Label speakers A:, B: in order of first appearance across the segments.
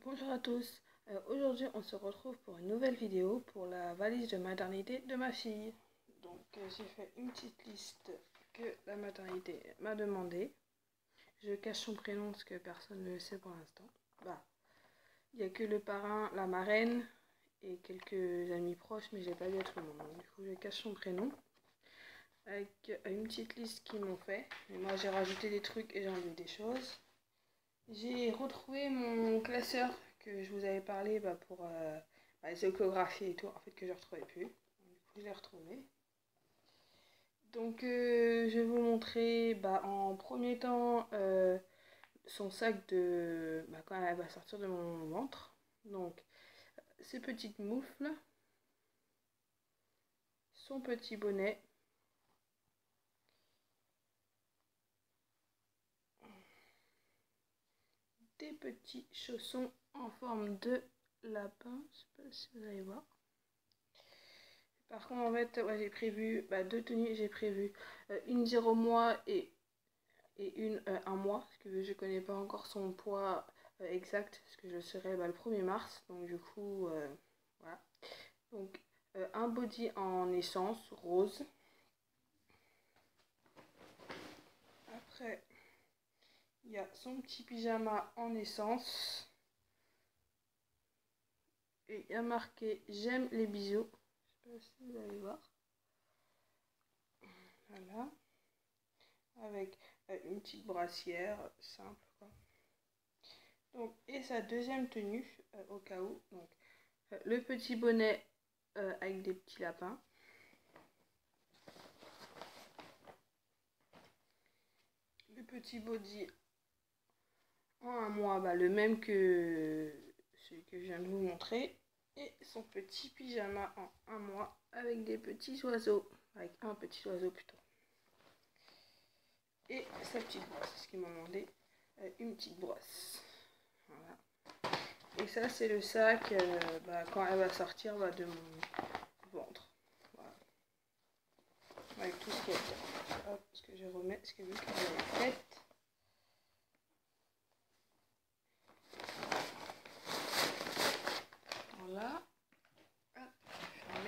A: Bonjour à tous, aujourd'hui on se retrouve pour une nouvelle vidéo pour la valise de maternité de ma fille. Donc j'ai fait une petite liste que la maternité m'a demandé. Je cache son prénom parce que personne ne le sait pour l'instant. Il n'y a que le parrain, la marraine et quelques amis proches, mais je n'ai pas dit à tout le monde. Donc, du coup je cache son prénom avec une petite liste qu'ils m'ont fait. Et moi j'ai rajouté des trucs et j'ai enlevé des choses. J'ai retrouvé mon classeur que je vous avais parlé pour les échographies et tout, en fait que je ne retrouvais plus. Du coup je l'ai retrouvé. Donc je vais vous montrer en premier temps son sac de quand elle va sortir de mon ventre. Donc ses petites moufles, son petit bonnet, des petits chaussons en forme de lapin, je sais pas si vous allez voir. Par contre, en fait, j'ai prévu deux tenues. J'ai prévu une 0 mois et une 1 mois. Parce que je connais pas encore son poids exact. Parce que je serai le 1er mars. Donc, du coup, voilà. Donc, un body en essence rose. Après, il y a son petit pyjama en essence. Et il y a marqué j'aime les bisous. Je sais pas si vous allez voir. Voilà. Avec une petite brassière simple quoi. Donc, et sa deuxième tenue au cas où. Donc, le petit bonnet avec des petits lapins. Le petit body en 1 mois, le même que celui que je viens de vous montrer. Et son petit pyjama en 1 mois avec des petits oiseaux. Avec un petit oiseau plutôt. Et sa petite brosse, c'est ce qu'ils m'ont demandé. Une petite brosse. Voilà. Et ça, c'est le sac quand elle va sortir de mon ventre. Voilà. Avec tout ce qu'il y a dedans. Hop, ce que je remets, ce que vu qu'elle est faite. Voilà. Hop, fermé.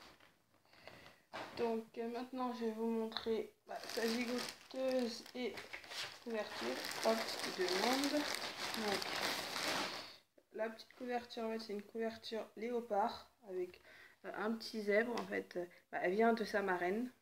A: Donc maintenant, je vais vous montrer sa gigoteuse et couverture. Hop, ce qu'il demande. Donc, la petite couverture, c'est une couverture léopard avec un petit zèbre. En fait, elle vient de sa marraine.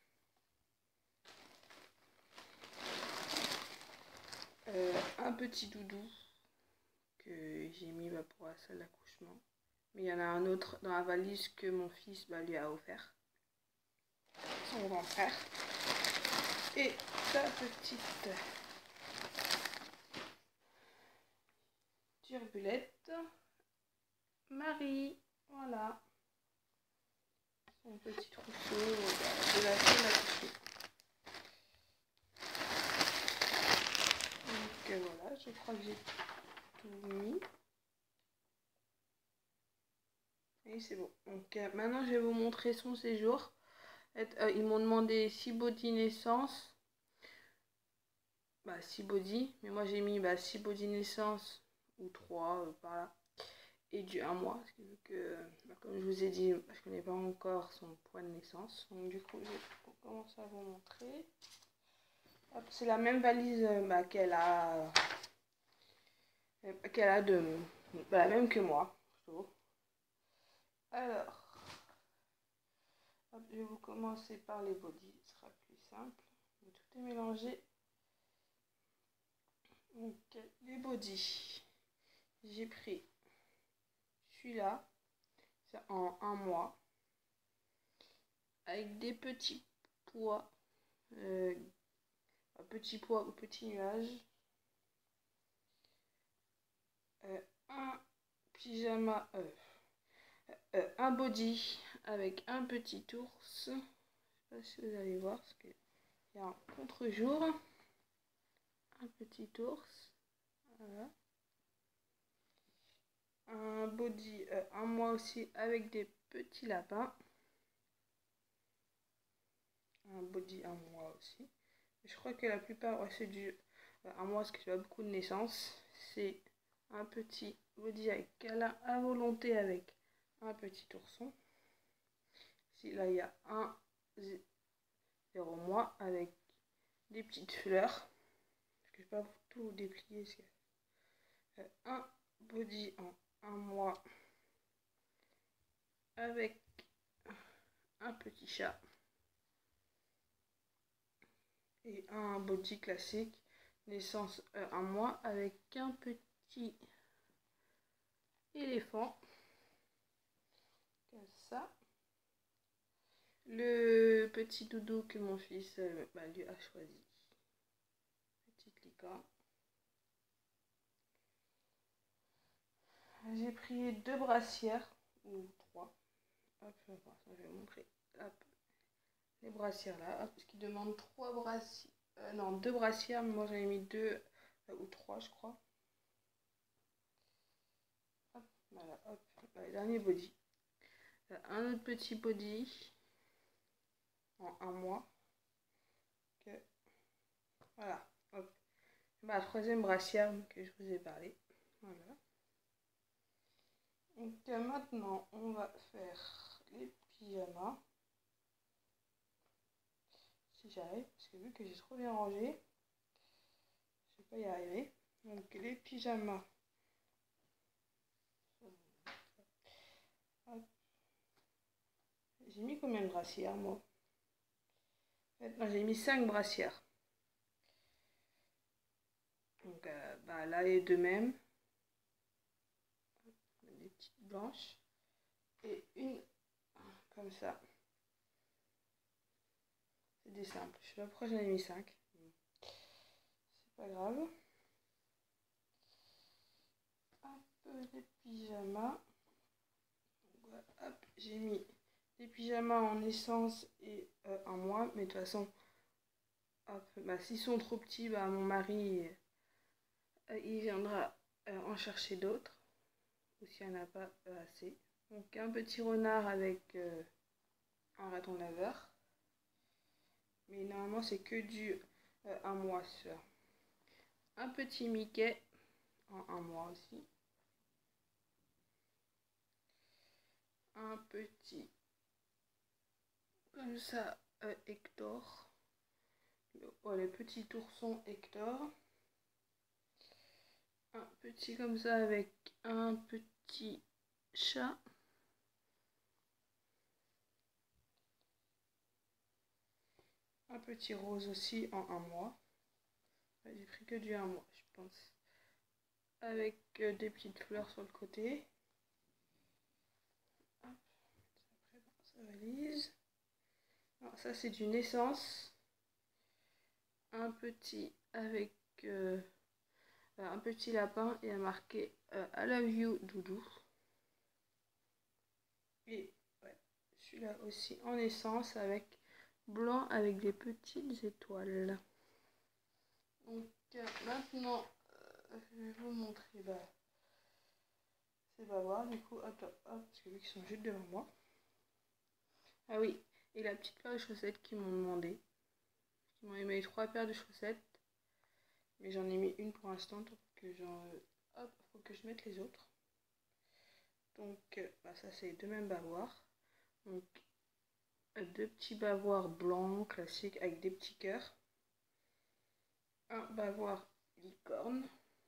A: Un petit doudou que j'ai mis pour la salle d'accouchement. Mais il y en a un autre dans la valise que mon fils lui a offert. Son grand frère. Et sa petite turbulette. Marie. Voilà. Son petit trousseau de la salle d'accouchement. Donc voilà, je crois que j'ai tout mis. Et c'est bon. Donc maintenant je vais vous montrer son séjour. Ils m'ont demandé 6 body naissance. 6 body. Mais moi j'ai mis 6 body naissance ou 3 par là. Et du 1 mois. Parce que comme je vous ai dit, je connais pas encore son poids de naissance. Donc du coup je vais commencer à vous montrer. C'est la même valise qu'elle a la même que moi. Alors, je vais vous commencer par les body, ce sera plus simple. Tout est mélangé. Donc, les body, j'ai pris celui-là, c'est en 1 mois, avec des petits pois, petits pois ou petits nuages, un pyjama, un body avec un petit ours. Je sais pas si vous allez voir parce qu'il y a un contre-jour. Un petit ours. Voilà. Un body 1 mois aussi avec des petits lapins. Un body 1 mois aussi. Je crois que la plupart, c'est du 1 mois parce que j'ai pas beaucoup de naissances. C'est un petit body avec câlin à volonté avec un petit ourson. Ici, là, il y a un 0 mois avec des petites fleurs. Je ne vais pas tout déplier. Un body en 1 mois avec un petit chat. Et un body classique, naissance 1 mois avec un petit éléphant. Comme ça. Le petit doudou que mon fils lui a choisi. Petite licorne. J'ai pris 2 brassières, ou 3. Hop, je vais vous montrer. Hop. Les brassières là, hop, parce qu'ils demandent 3 brassières. Non, 2 brassières, mais moi j'en ai mis 2 ou 3, je crois. Hop, voilà, hop, le dernier body. Un autre petit body en 1 mois. Okay. Voilà, hop. La 3e brassière que je vous ai parlé. Voilà. Donc maintenant, on va faire les pyjamas. Si j'arrive, parce que vu que j'ai trop bien rangé, je vais pas y arriver. Donc les pyjamas. J'ai mis combien de brassières moi? J'ai mis 5 brassières. Donc là les deux mêmes. Des petites blanches. Et une comme ça. C'est des simples. Je sais pas pourquoi j'en ai mis 5. C'est pas grave. Hop, les pyjamas. Hop, j'ai mis des pyjamas en naissance et 1 mois. Mais de toute façon, s'ils sont trop petits, mon mari il viendra en chercher d'autres. Ou s'il n'y en a pas assez. Donc un petit renard avec un raton laveur. Mais normalement c'est que du 1 mois ça. Un petit Mickey en 1 mois aussi. Un petit comme ça Hector. Le petit ourson Hector. Un petit comme ça avec un petit chat. Un petit rose aussi en 1 mois. J'ai pris que du 1 mois, je pense. Avec des petites fleurs sur le côté. Hop, après dans sa valise. Alors, ça c'est du naissance. Un petit avec un petit lapin et à marquer I love you doudou. Et ouais, celui-là aussi en naissance avec blanc avec des petites étoiles. Donc maintenant je vais vous montrer ces bavoirs du coup, hop, parce que vu qu'ils sont juste devant moi. Ah oui, et la petite paire de chaussettes qu'ils m'ont demandé. Ils m'ont aimé 3 paires de chaussettes, mais j'en ai mis une pour l'instant, donc faut que je mette les autres. Donc ça c'est les 2 mêmes bavoirs. Donc 2 petits bavoirs blancs classiques avec des petits cœurs. Un bavoir licorne.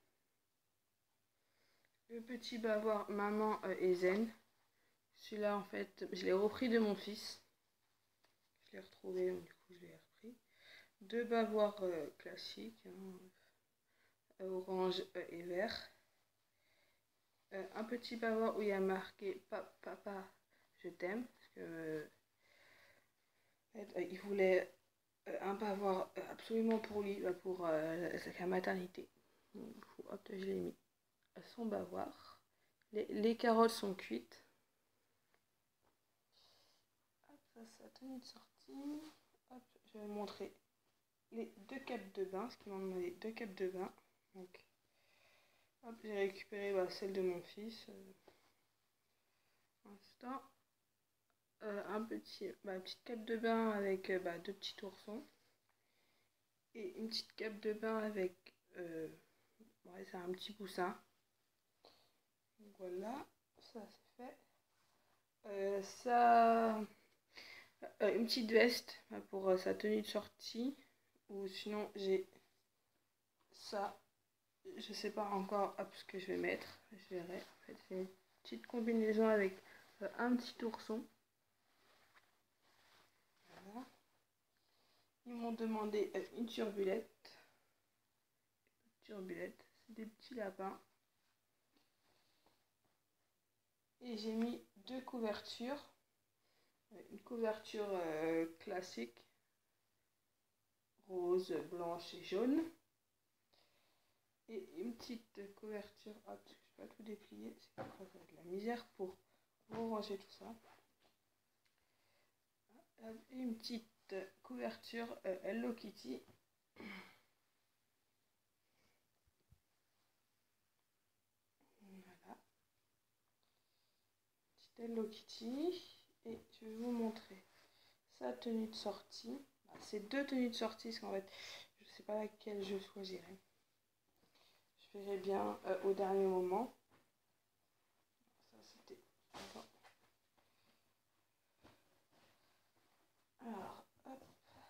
A: Le petit bavoir maman et zen. Celui-là en fait je l'ai repris de mon fils. Je l'ai retrouvé donc du coup je l'ai repris. 2 bavoirs classiques, orange et vert. Un petit bavoir où il y a marqué papa je t'aime parce que il voulait un bavoir absolument pour lui, pour sa maternité. Donc, hop, je l'ai mis à son bavoir. Les carottes sont cuites. Hop, ça c'est la tenue de sortie. Hop, je vais vous montrer les 2 capes de bain, parce qu'ils m'ont demandé 2 capes de bain. Donc, hop, j'ai récupéré celle de mon fils. Instant. Une petite cape de bain avec 2 petits oursons. Et une petite cape de bain avec c'est un petit poussin. voilà, ça c'est fait. Ça, une petite veste pour sa tenue de sortie. Ou sinon j'ai ça. Je sais pas encore ce que je vais mettre. Je verrai. En fait, c'est une petite combinaison avec un petit ourson. Voilà. Ils m'ont demandé une turbulette. Turbulette, c'est des petits lapins. Et j'ai mis 2 couvertures. Une couverture classique, rose, blanche et jaune. Et une petite couverture, hop, je ne vais pas tout déplier, c'est pas grave, ça va être la misère pour ranger tout ça. Et une petite couverture Hello Kitty. Voilà. Petite Hello Kitty. Et je vais vous montrer sa tenue de sortie. C'est 2 tenues de sortie, parce qu'en fait, je ne sais pas laquelle je choisirai. Je verrai bien au dernier moment. Ça, c'était... Alors, hop.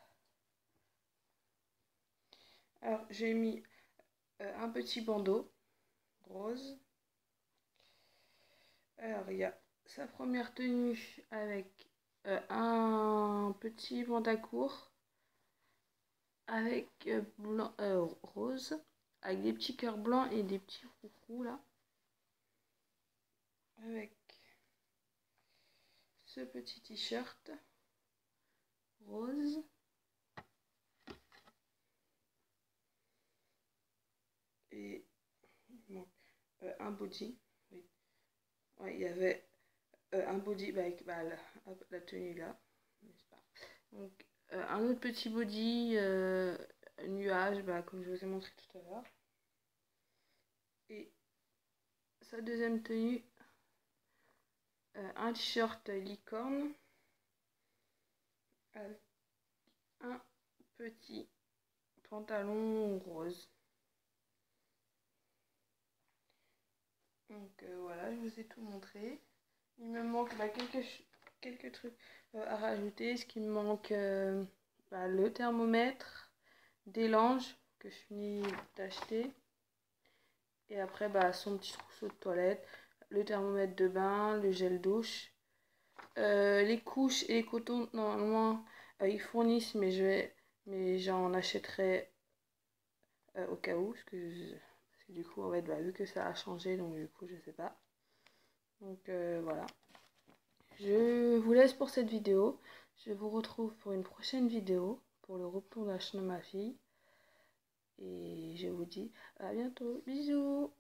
A: Alors, j'ai mis un petit bandeau rose. Alors, il y a sa première tenue avec un petit pantacourt avec blanc, rose, avec des petits cœurs blancs et des petits roux là. Avec ce petit t-shirt rose. Et bon, un body. Oui. Ouais, il y avait un body avec la tenue là. Donc, un autre petit body nuage, comme je vous ai montré tout à l'heure. Et sa deuxième tenue, un t-shirt licorne avec un petit pantalon rose. Donc voilà, je vous ai tout montré. Il me manque quelques trucs à rajouter. Ce qui me manque, le thermomètre, des langes que je finis d'acheter. Et après, son petit trousseau de toilette, le thermomètre de bain, le gel douche. Les couches et les cotons, normalement, ils fournissent, mais j'en achèterai au cas où. Parce que du coup, en fait, vu que ça a changé, donc du coup, je sais pas. Donc voilà. Je vous laisse pour cette vidéo. Je vous retrouve pour une prochaine vidéo, pour le retour d'achat de ma fille. Et je vous dis à bientôt. Bisous!